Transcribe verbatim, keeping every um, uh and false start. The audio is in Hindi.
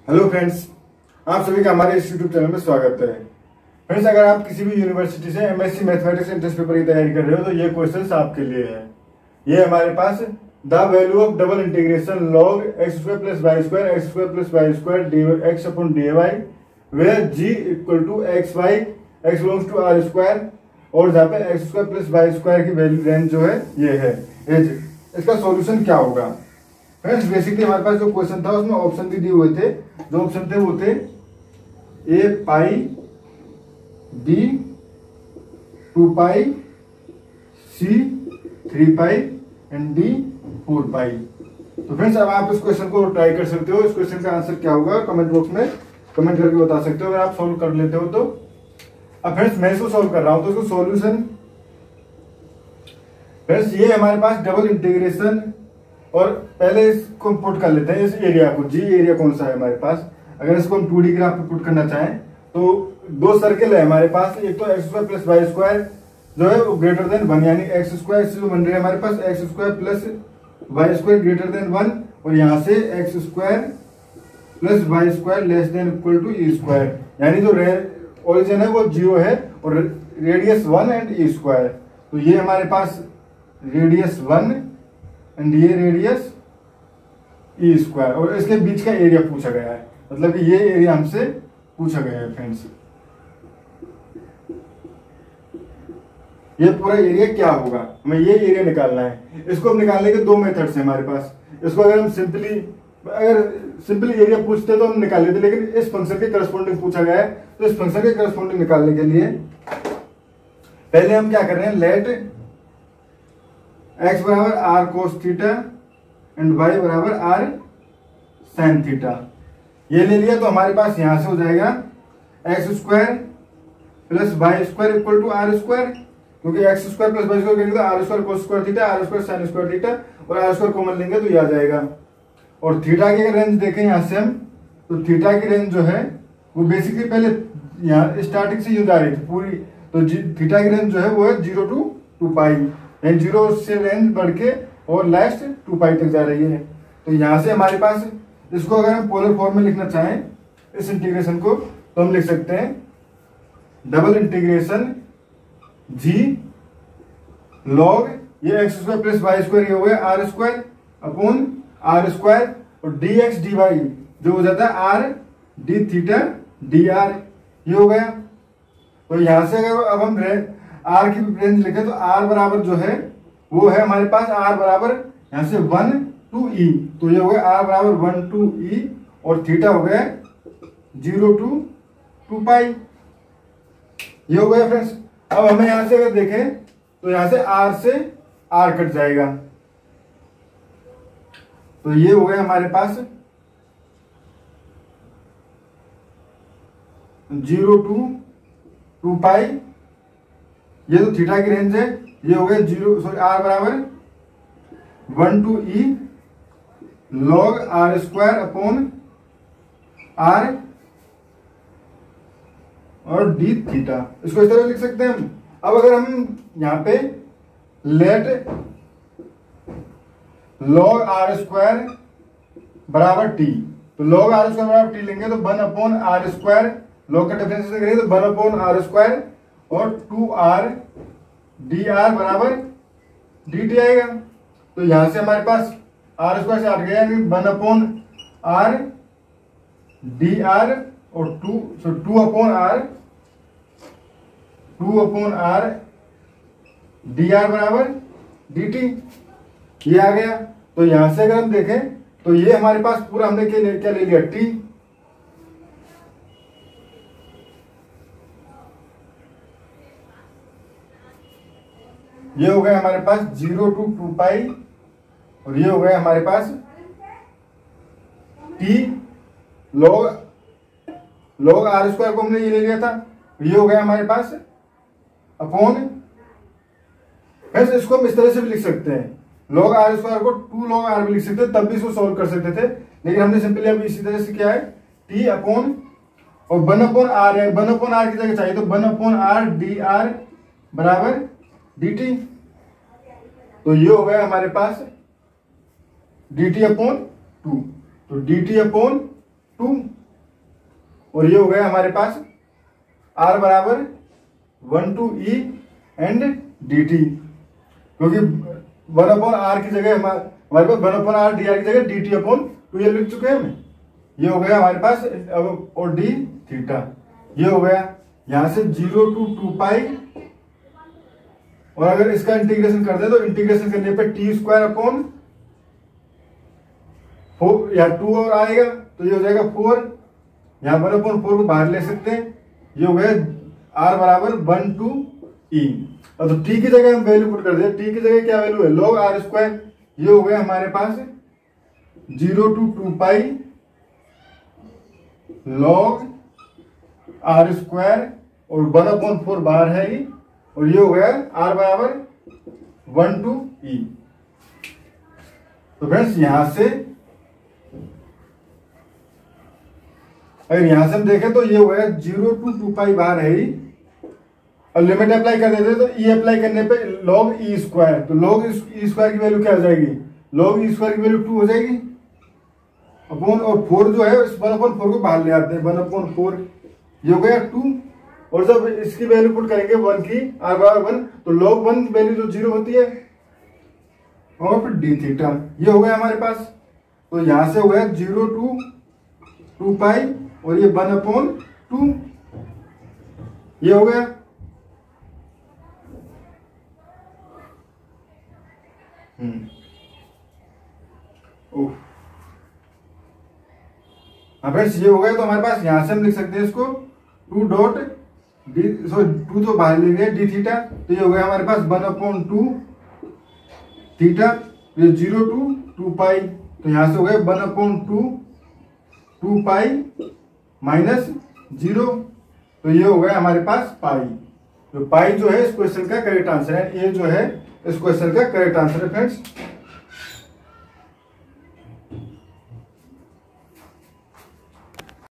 हेलो फ्रेंड्स, आप सभी का हमारे इस यूट्यूब चैनल में स्वागत है। फ्रेंड्स, अगर आप किसी भी यूनिवर्सिटी से एमएससी मैथमेटिक्स एंट्रेंस पेपर की तैयारी कर रहे हो तो ये क्वेश्चंस आपके लिए है। ये हमारे पास the value of double integration log x square plus y square x square plus y square d x upon d y where g equal to x y x belongs to r square और जहाँ पे x square plus y square की वैल्यू रेंज जो है ये है। इसका सॉल्यूशन क्या होगा? फ्रेंड्स, बेसिकली हमारे पास जो क्वेश्चन था उसमें ऑप्शन भी दिए हुए थे। जो ऑप्शन थे वो थे a pi, b two pi, c three pi and d four pi. तो फ्रेंड्स, अब आप इस क्वेश्चन को ट्राई कर सकते हो। इस क्वेश्चन का आंसर क्या होगा कमेंट बॉक्स में कमेंट करके बता सकते हो अगर आप सॉल्व कर लेते हो तो। अब फ्रेंड्स, मैं इसको सॉल्व कर रहा हूं तो इसको सॉल्यूशन फ्रेंड्स ये हमारे पास डबल इंटीग्रेशन, और पहले इसको पुट कर लेते हैं इस एरिया को। जी एरिया कौन सा है हमारे पास? अगर इसको हम टू डी ग्राफ पे पुट करना चाहें तो दो सर्किल है हमारे पास। एक तो x square plus y square जो है वो ग्रेटर देन वन, यानी एक्स स्क्वायर से बन रही है हमारे पास x square plus y square greater than one, और यहाँ से x square plus y square less than equal to e square, यानी जो ओरिजिन है वो जीरो है और radius one and e square. तो ये हमारे पास रेडियस वन एंड ये रेडियस ई स्क्वायर, और इसके बीच का एरिया पूछा गया है, मतलब कि ये एरिया हमसे पूछा गया है। फ्रेंड्स, ये पूरा एरिया क्या होगा, हमें ये एरिया निकालना है। इसको हम निकालने के दो मेथड्स हैं हमारे पास। इसको अगर हम सिंपली अगर सिंपली एरिया पूछते तो हम निकाल लेते, लेकिन इस फंक्शन के करस्पॉन्डिंग पूछा गया है तो इस फंक्शन के करस्पॉन्डिंग निकालने के लिए पहले हम क्या कर रहे हैं, लेट एक्स बराबर r cos theta and y बराबर आर साइन थीटा। ये ले लिया तो हमारे पास यहां से हो जाएगा x square plus y square equal to r square, क्योंकि x square plus y square करेंगे तो r square cos square theta, r square sine square theta, और आर स्क्वायर कॉमन लेंगे तो ये आ जाएगा। और थीटा की रेंज देखें यहां से हम, तो थीटा की रेंज जो है वो बेसिकली पहले यहाँ स्टार्टिंग से यूं जा रही थी पूरी, तो थीटा की रेंज जो है वो है जीरो टू टू पाई, यानी जीरो से रेंज बढ़ के और लास्ट टू पाई तक जा रही है। तो यहां से हमारे पास इसको अगर हम पोलर फॉर्म में लिखना चाहें इस इंटीग्रेशन को तो हम लिख सकते हैं डबल इंटीग्रेशन जी लॉग ये x square plus y square ये हो गया r square upon r square, और डी एक्स डी वाई जो हो जाता है r d theta d r, ये हो गया। तो यहां से अगर अब हम आर की रेंज लिखे तो आर बराबर जो है वो है हमारे पास आर बराबर यहां से वन टू ई, तो ये हो गया आर बराबर वन टू ई, और थीटा हो गया जीरो टू टू पाई, ये हो गया। फ्रेंड्स, अब हमें यहां से अगर देखें तो यहां से आर से आर कट जाएगा, तो ये हो गया हमारे पास जीरो टू टू पाई, ये तो थीटा की रेंज है, ये हो गया जीरो सॉरी आर बराबर one to e log r square upon r और डी थीटा। इसको इस तरह लिख सकते हैं हम। अब अगर हम यहां पे लेट लॉग आर स्क्वायर बराबर टी, तो लॉग आर स्क्वायर बराबर टी लेंगे तो one upon r square, log का डिफरेंस करेंगे तो वन अपॉन आर स्क्वायर और टू आर डी आर बराबर डी टी आएगा। तो यहां से हमारे पास आर स्क्वायर से आर गया, यानी one upon r d r और two so two upon r two upon r d r बराबर डी टी, ये आ गया। तो यहां से अगर हम देखें तो ये हमारे पास पूरा हमने क्या ले, क्या ले लिया टी, ये हो गया हमारे पास जीरो टू टू पाई, और ये हो गया हमारे पास t log log r square को हमने ये ले लिया था, ये हो गया हमारे पास अपॉन। वैसे इसको हम इस तरह से भी लिख सकते हैं, लॉग आर स्क्वायर को टू लॉग आर भी लिख सकते हैं, तब भी इसको सॉल्व कर सकते थे, लेकिन हमने सिंपली अभी इसी तरह से क्या है टी अपॉन और वन अपॉन आर है, वन अपॉन आर की जगह चाहिए तो one upon r d r बराबर डी टी, तो ये हो गया हमारे पास डी टी अपॉन टू, तो डी टी अपॉन टू, और ये हो गया हमारे पास आर बराबर one to e and d t, क्योंकि वन अपॉन आर की जगह हमारे पास one upon r d r की जगह डी टी अपॉन टू ये लिख चुके हैं हम। ये हो गया हमारे पास, और डी थीटा ये हो गया। यहां से जीरो टू टू पाई, और अगर इसका इंटीग्रेशन कर दे तो इंटीग्रेशन करने पे टी स्क्वायर अपॉन फोर, या टू और आएगा तो ये हो जाएगा फोर, यहाँ वन अपॉन फोर को बाहर ले सकते हैं। ये हो गया आर बराबर वन टू ई। और तो टी की जगह हम वैल्यू पुट कर दे, टी की जगह क्या वैल्यू है, लॉग आर स्क्वायर। ये हो गया हमारे पास zero to two pi log r square, और वन अपॉन फोर बाहर है ही, और ये हो गया आर बराबर वन टू ई। तो फ्रेंड्स यहां से अगर यहां से हम देखें तो ये हो गया जीरो टू टू पाई बाहर है ही, और लिमिट अप्लाई कर देते तो ई अप्लाई करने पे लॉग ई स्क्वायर, तो लॉग ई स्क्वायर की वैल्यू क्या हो जाएगी, लॉग ई स्क्वायर की वैल्यू टू हो जाएगी अपॉन, और फोर जो है इस वन अपॉन फोर को बाहर ले आते हैं, वन अपॉन फोर ये हो गया टू, और जब इसकी वैल्यू पुट करेंगे वन की आर बराबर वन, तो लॉग वन वैल्यू जो जीरो होती है, और फिर डी थीटा ये हो गया हमारे पास। तो यहां से हो गया जीरो टू टू पाई, और ये वन अपॉन टू ये हो गया। हम्म हाँ फ्रेंड्स ये हो गया। तो हमारे पास यहां से हम लिख सकते हैं इसको two dot d, sorry two तो बाहर ले गए डी थीटा, तो ये हो गया हमारे पास वन अपॉन टू थीटा, ये जीरो टू टू पाई, तो यहां से हो गया one upon two two pi minus zero, तो ये हो गया हमारे पास पाई। तो पाई जो है इस क्वेश्चन का करेक्ट आंसर है, ये जो है इस क्वेश्चन का करेक्ट आंसर है फ्रेंड्स।